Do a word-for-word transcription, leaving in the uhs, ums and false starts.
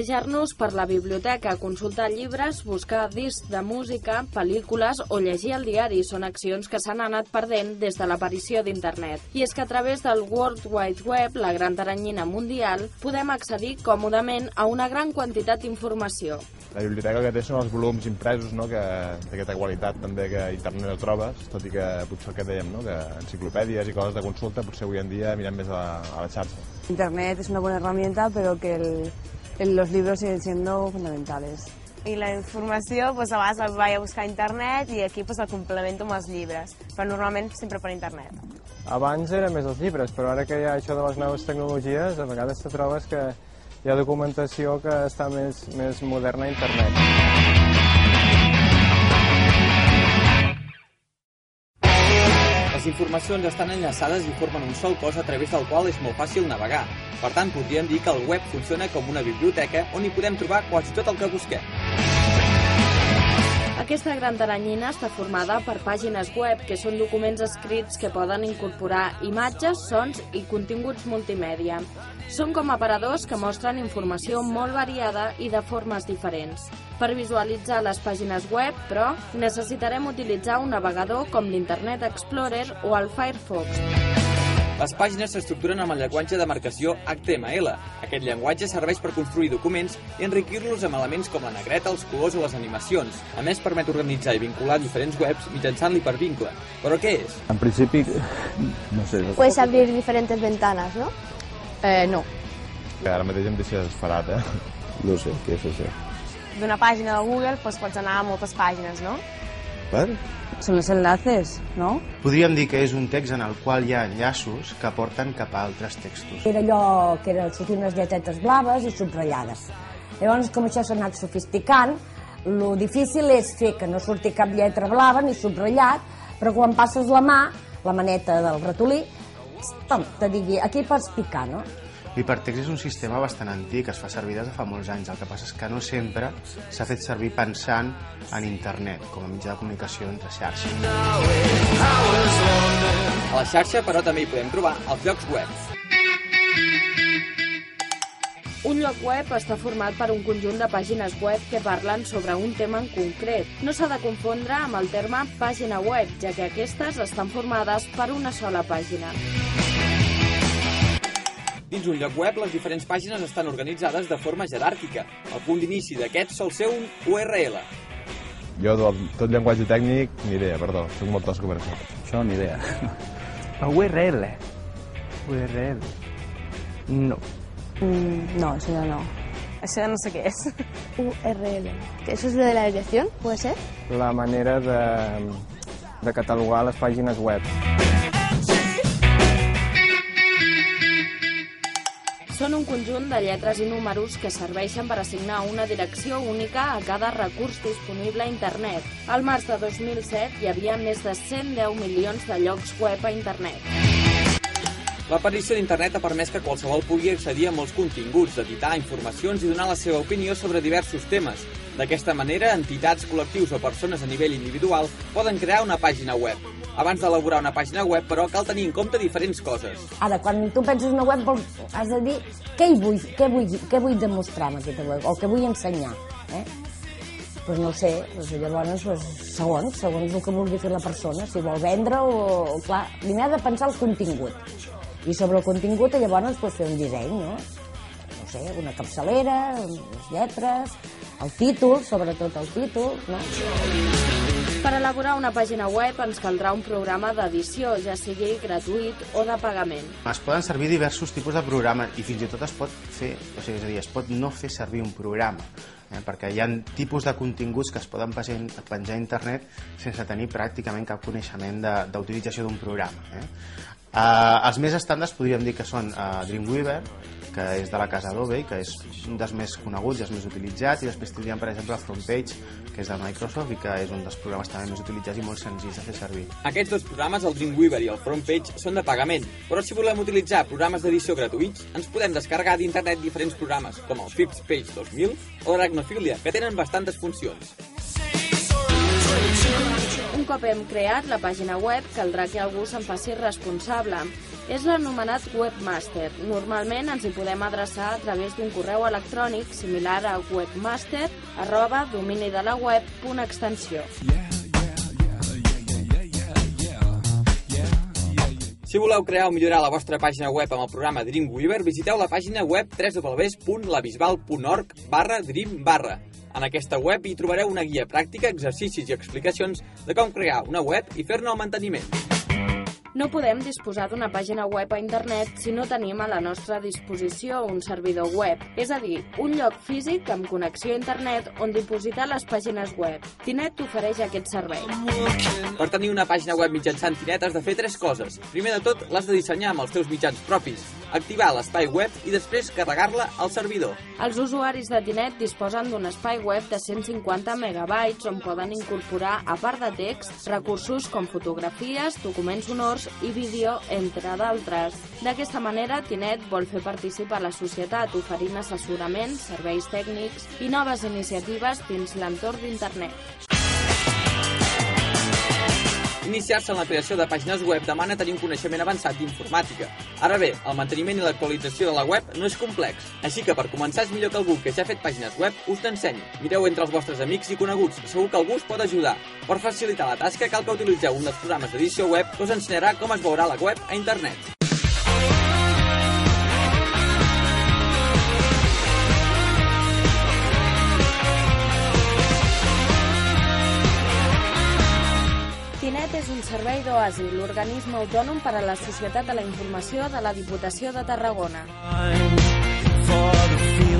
passejar-nos per la biblioteca, consultar llibres, buscar discs de música, pel·lícules o llegir el diari són accions que s'han anat perdent des de l'aparició d'internet. I és que a través del World Wide Web, la gran taranyina mundial, podem accedir còmodament a una gran quantitat d'informació. La biblioteca que té són els volums impresos, no? Que d'aquesta qualitat també que a internet no trobes, tot i que potser el que dèiem, no? Que enciclopèdies i coses de consulta potser avui en dia mirem més a la, a la xarxa. Internet es una buena herramienta, pero que el, el, los libros siguen siendo fundamentales. I la informació, doncs, a vegades la vaig a buscar a internet i aquí doncs, la complemento amb els llibres, però normalment sempre per internet. Abans eren més els llibres, però ara que hi ha això de les noves tecnologies, a vegades te trobes que hi ha documentació que està més, més moderna a internet. Les informacions estan enllaçades i formen un sol cos a través del qual és molt fàcil navegar. Per tant, podríem dir que el web funciona com una biblioteca on hi podem trobar quasi tot el que busquem. Aquesta gran taranyina està formada per pàgines web, que són documents escrits que poden incorporar imatges, sons i continguts multimèdia. Són com aparadors que mostren informació molt variada i de formes diferents. Per visualitzar les pàgines web, però, necessitarem utilitzar un navegador com l'Internet Explorer o el Firefox. Les pàgines s'estructuren amb el llenguatge de marcació H T M L. Aquest llenguatge serveix per construir documents i enriquir-los amb elements com la negreta, els colors o les animacions. A més, permet organitzar i vincular diferents webs mitjançant l'hipervincle. Però què és? En principi, no sé. Puedes abrir diferentes ventanas, ¿no? Eh, no. Ara mateix em deixes esperat, eh? No sé, què és això? D'una pàgina de Google doncs, pots anar a moltes pàgines, no? Per? Son los enlaces, no? Podríem dir que és un text en el qual hi ha enllaços que porten cap a altres textos. Era allò que eren sortint unes lletetes blaves i subratllades. Llavors, com això s'ha anat sofisticant, lo difícil és fer que no surti cap lletra blava ni subratllat, però quan passes la mà, la maneta del ratolí, tom, te digui, aquí pots picar, no? L'hipertext és un sistema bastant antic, es fa servir des de fa molts anys. El que passa és que no sempre s'ha fet servir pensant en internet, com a mitjà de comunicació entre xarxes. A la xarxa, però, també hi podem trobar els llocs web. Un lloc web està format per un conjunt de pàgines web que parlen sobre un tema en concret. No s'ha de confondre amb el terme pàgina web, ja que aquestes estan formades per una sola pàgina. Dins un lloc web, les diferents pàgines estan organitzades de forma jeràrquica. El punt d'inici d'aquest sol ser un U R L. Jo, tot llenguatge tècnic, ni idea, perdó. Soc molt tosco per això. Això, ni idea. U R L. U R L. No. Mm, no, eso ya no. Això ja no sé què és. U R L. ¿Eso es lo de la dirección? ¿Puede ser? La manera de, de catalogar les pàgines web. Són un conjunt de lletres i números que serveixen per assignar una direcció única a cada recurs disponible a internet. Al març de dos mil set hi havia més de cent deu milions de llocs web a internet. L'aparició d'internet ha permès que qualsevol pugui accedir a molts continguts, editar informacions i donar la seva opinió sobre diversos temes. D'aquesta manera, entitats, col·lectius o persones a nivell individual poden crear una pàgina web. Abans d'elaborar una pàgina web, però, cal tenir en compte diferents coses. Ara, quan tu penses una web, has de dir què hi vull, què vull, què vull demostrar amb aquesta web, o què vull ensenyar. Eh? Pues no ho sé, doncs llavors, pues, segons, segons el que vulgui fer la persona, si vol vendre o... Clar, primer ha de pensar el contingut. I sobre el contingut, llavors, pues, fer un disseny, no? No sé, una capçalera, les lletres, el títol, sobretot el títol, no? Per elaborar una pàgina web ens caldrà un programa d'edició, ja sigui gratuït o de pagament. Es poden servir diversos tipus de programes i fins i tot es pot fer, o sigui, és a dir, es pot no fer servir un programa, eh, perquè hi ha tipus de continguts que es poden penjar a internet sense tenir pràcticament cap coneixement d'utilització d'un programa. Eh? Uh, els més estàndards podríem dir que són uh, Dreamweaver, que és de la casa Adobe, que és un dels més coneguts i els més utilitzats, i després tindríem, per exemple, FrontPage, que és de Microsoft i que és un dels programes també més utilitzats i molt senzills de fer servir. Aquests dos programes, el Dreamweaver i el FrontPage, són de pagament, però si volem utilitzar programes d'edició gratuïts, ens podem descarregar d'internet diferents programes, com el FifthPage dos mil o l'Arachnophilia, que tenen bastantes funcions. Un cop hem creat la pàgina web, caldrà que algú se'n faci responsable. És l'anomenat webmaster. Normalment ens hi podem adreçar a través d'un correu electrònic similar a webmaster arroba domini de la web punt extensió. Si voleu crear o millorar la vostra pàgina web amb el programa Dreamweaver, visiteu la pàgina web w w w punt la bisbal punt org barra dream barra. En aquesta web hi trobareu una guia pràctica, exercicis i explicacions de com crear una web i fer-ne el manteniment. No podem disposar d'una pàgina web a internet si no tenim a la nostra disposició un servidor web, és a dir, un lloc físic amb connexió a internet on dipositar les pàgines web. Tinet ofereix aquest servei. Per tenir una pàgina web mitjançant Tinet has de fer tres coses. Primer de tot, l'has de dissenyar amb els teus mitjans propis, activar l'espai web i després carregar-la al servidor. Els usuaris de Tinet disposen d'un espai web de cent cinquanta megabytes on poden incorporar, a part de text, recursos com fotografies, documents sonors i vídeo, entre d'altres. D'aquesta manera, Tinet vol fer participar la societat oferint assessorament, serveis tècnics i noves iniciatives dins l'entorn d'internet. Iniciar-se en la creació de pàgines web demana tenir un coneixement avançat d'informàtica. Ara bé, el manteniment i l'actualització de la web no és complex, així que per començar és millor que algú que ja ha fet pàgines web us t'ensenyi. Mireu entre els vostres amics i coneguts, segur que algú us pot ajudar. Per facilitar la tasca cal que utilitzeu un dels programes d'edició web que us ensenyarà com es veurà la web a internet. Tinet és un servei d'Oasi, l'organisme autònom per a la Societat de la Informació de la Diputació de Tarragona.